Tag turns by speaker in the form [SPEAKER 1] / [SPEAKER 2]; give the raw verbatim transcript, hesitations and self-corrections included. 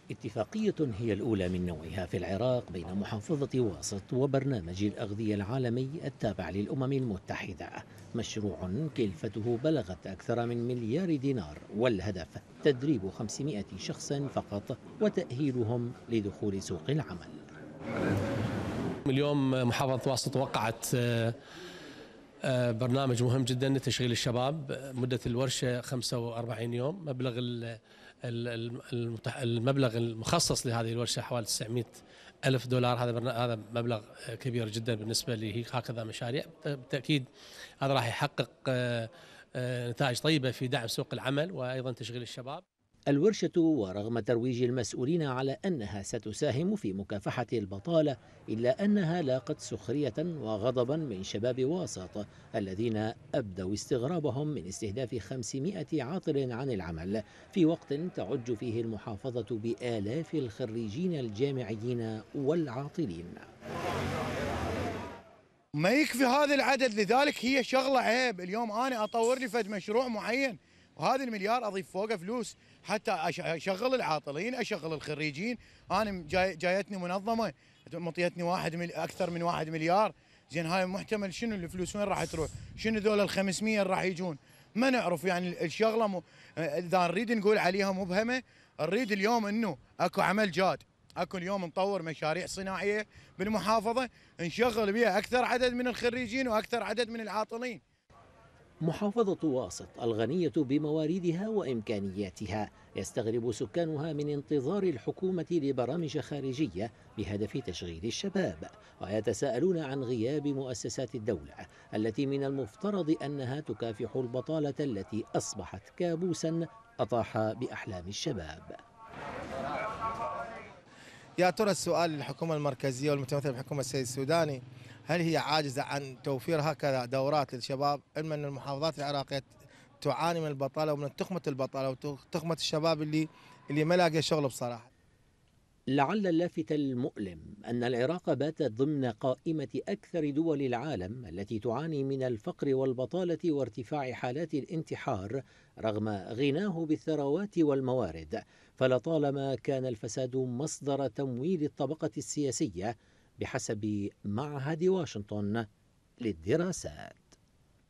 [SPEAKER 1] اتفاقية هي الأولى من نوعها في العراق بين محافظة واسط وبرنامج الأغذية العالمي التابع للأمم المتحدة. مشروع كلفته بلغت أكثر من مليار دينار، والهدف تدريب خمسمائة شخص فقط وتأهيلهم لدخول سوق العمل.
[SPEAKER 2] اليوم محافظة واسط وقعت آه، برنامج مهم جدا لتشغيل الشباب. مدة الورشة خمسة وأربعين يوم. مبلغ المبلغ المخصص لهذه الورشة حوالي تسعمائة ألف دولار. هذا هذا مبلغ كبير جدا بالنسبة لهكذا مشاريع. بالتأكيد هذا راح يحقق آه، آه، نتائج طيبة في دعم سوق العمل وأيضا تشغيل الشباب.
[SPEAKER 1] الورشة ورغم ترويج المسؤولين على أنها ستساهم في مكافحة البطالة، إلا أنها لاقت سخرية وغضبا من شباب واسط الذين أبدوا استغرابهم من استهداف خمسمائة عاطل عن العمل في وقت تعج فيه المحافظة بآلاف الخريجين الجامعيين والعاطلين.
[SPEAKER 3] ما يكفي هذا العدد، لذلك هي شغلة عيب. اليوم أنا أطور لي فد مشروع معين وهذا المليار أضيف فوقه فلوس حتى أشغل العاطلين، أشغل الخريجين. أنا جاي جايتني منظمة مطيتني واحد مل... أكثر من واحد مليار. زين هاي محتمل شنو الفلوس وين راح تروح؟ شنو ذول ال خمسمائة اللي راح يجون؟ ما نعرف. يعني الشغلة م... إذا نريد نقول عليها مبهمة، نريد اليوم إنه أكو عمل جاد، اكو اليوم نطور مشاريع صناعيه بالمحافظه نشغل بها اكثر عدد من الخريجين واكثر عدد من العاطلين.
[SPEAKER 1] محافظة واسط الغنية بمواردها وإمكانياتها يستغرب سكانها من انتظار الحكومة لبرامج خارجية بهدف تشغيل الشباب، ويتساءلون عن غياب مؤسسات الدولة التي من المفترض أنها تكافح البطالة التي أصبحت كابوسا أطاح بأحلام الشباب.
[SPEAKER 4] يا ترى السؤال للحكومة المركزية والمتمثلة بالحكومة السيد السوداني، هل هي عاجزة عن توفير هكذا دورات للشباب؟ علما أن المحافظات العراقية تعاني من البطالة ومن تخمة البطالة وتخمة الشباب اللي اللي ما لاقي شغل بصراحة.
[SPEAKER 1] لعل اللافت المؤلم أن العراق بات ضمن قائمة أكثر دول العالم التي تعاني من الفقر والبطالة وارتفاع حالات الانتحار رغم غناه بالثروات والموارد، فلطالما كان الفساد مصدر تمويل الطبقة السياسية بحسب معهد واشنطن للدراسات.